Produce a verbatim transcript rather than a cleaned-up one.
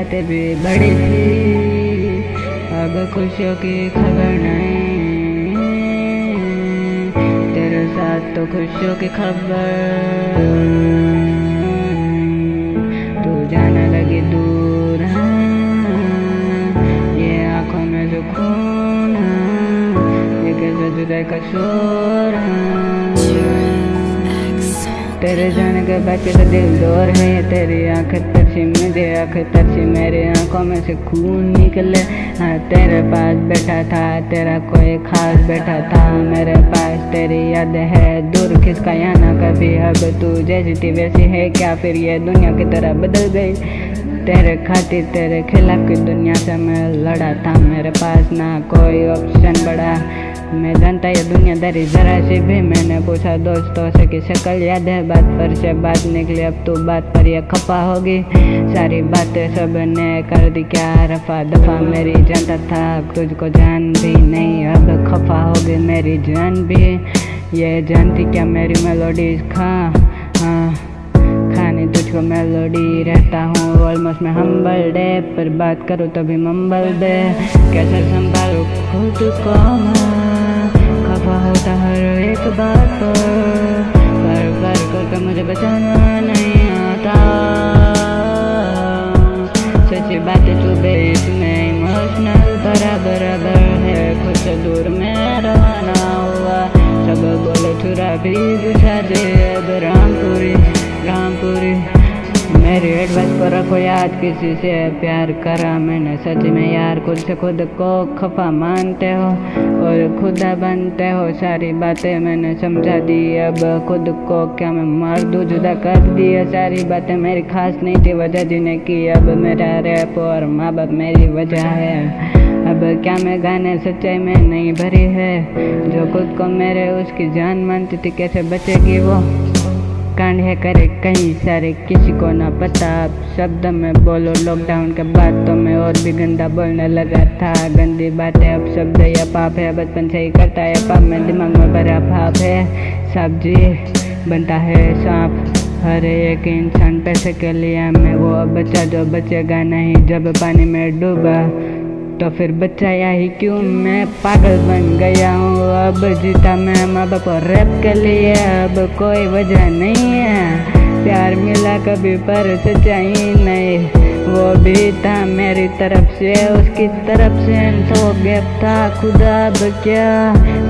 बातें भी बड़ी थी, अब खुशियों की खबर नहीं, तेरे साथ तो खुशियों की खबर। तू जाने लगी दूर, ये आँखों में सुकून, ये कैसे जुदाई का शोर। तेरे जाने के बाद कैसे दिल दौर है, तेरी आंखें तरसी मुझे आंखें तरसी, मेरी आंखों में से खून निकले। हाँ तेरे पास बैठा था, तेरा कोई खास बैठा था मेरे पास, तेरी याद है दूर खिसका या ना कभी। अब तू जैसी थी वैसी है क्या, फिर ये दुनिया की तरह बदल गई। तेरे खातिर तेरे खिलाफ की दुनिया से मैं लड़ा था, मेरे पास ना कोई ऑप्शन बड़ा। मैं जानता ये दुनियादारी जरा सी भी, मैंने पूछा दोस्तों से कि शक्ल याद है, बात पर से बात निकली, अब तो बात पर ये खफा होगी। सारी बातें सब ने कर दी क्या रफा दफा, मेरी जानता था तुझको जान भी नहीं, अब खफा होगी मेरी जान भी। ये जानती क्या मेरी मेलोडीज खा, हाँ खाने तुझको मेलोडी रहता हूँ ऑलमोस्ट मैं हम्बल डे, पर बात करूँ तभी मंबल दे। कैसे संभालूं खुद को मैं, खफा होता हर एक बात पर, बार बार करके मुझे बचाना नहीं आता। सच्ची बातें तू बेच में इमोशनल बराबर बराबर है, खुद से दूर में रहना हुआ। सब बोले छुरा भी बुझा दे अब रामपुरी रामपुरी। मेरी एडवाइस को रखो याद, किसी से प्यार करा मैंने सच में यार, खुद से खुद को खफा मानते हो और खुदा बनते हो। सारी बातें मैंने समझा दी, अब खुद को क्या मैं मार दूँ, जुदा कर दिया। सारी बातें मेरी खास नहीं थी वजह जीने की, अब मेरा रैप और माँ बाप मेरी वजह है। अब क्या मैं गाने सच्चाई में नहीं भरी है, जो खुद को मेरे उसकी जान मानती थी कैसे बचेगी वो। कांड है करे कहीं सारे किसी को ना पता, अब शब्द में बोलो लॉकडाउन के बाद तो मैं और भी गंदा बोलने लगा था। गंदी बातें अब शब्द या पाप है, बचपन से ही करता है पाप, में दिमाग में भरा भाप है। सब्जी बनता है सांप, हर एक इंसान पैसे के लिए, मैं वो बच्चा जो बचेगा नहीं जब पानी में डूबा, तो फिर बचाया ही क्यों। मैं पागल बन गया हूँ, अब जीता मैं माँ बाप और रैप के लिए, अब कोई वजह नहीं है। प्यार मिला कभी पर सच्चाई नहीं, वो भी था मेरी तरफ से उसकी तरफ से, तो गैप था खुदा अब क्या